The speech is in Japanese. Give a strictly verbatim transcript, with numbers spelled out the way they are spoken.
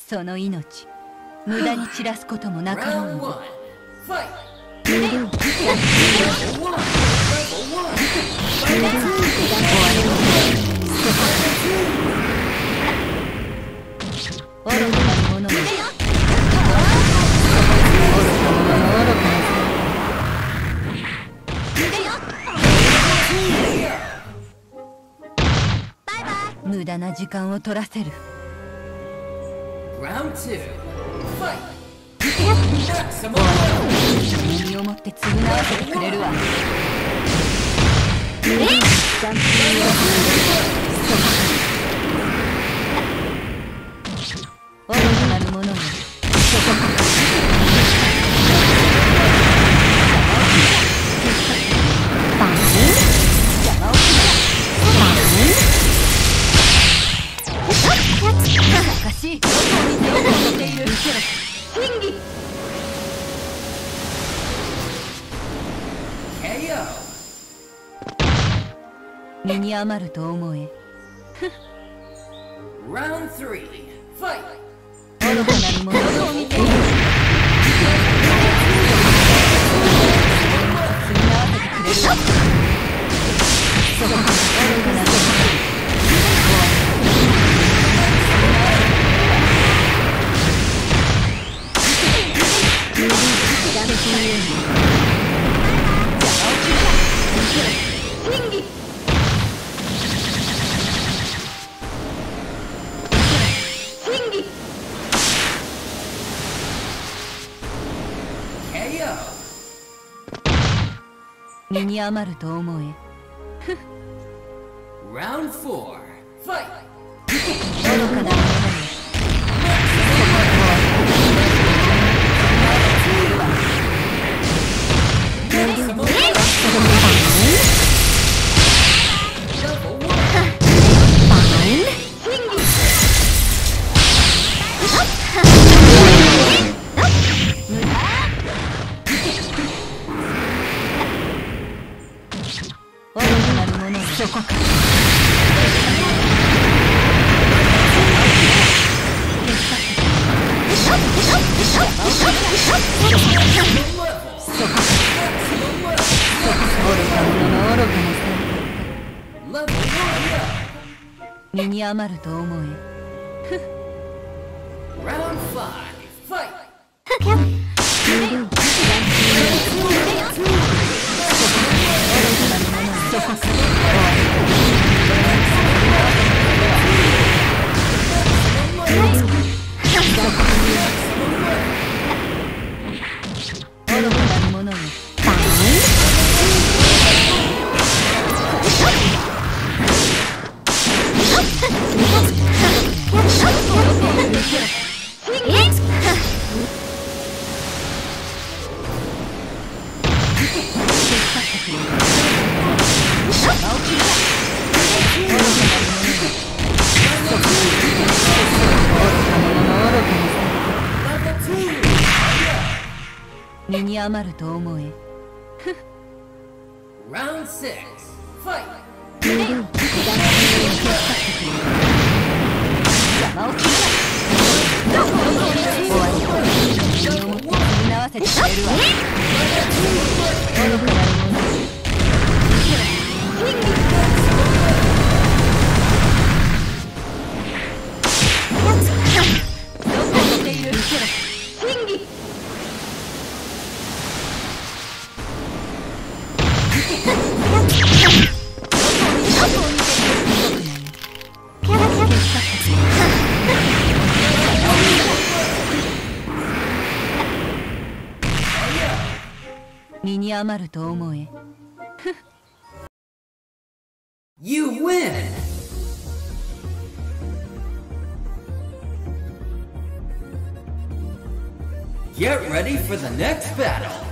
その命無駄に散らすこともなかろうに。愚かな者め、愚か無駄な時間を取らせる。身をもって償わせてくれるわ。えっ愚かなる者め、身に余ると思え。愚かなる者を見ている。身に余ると思え。愚かな者そこか。身に余ると思え。身に余ると思え。身に余ると思え。You win! Get ready for the next battle!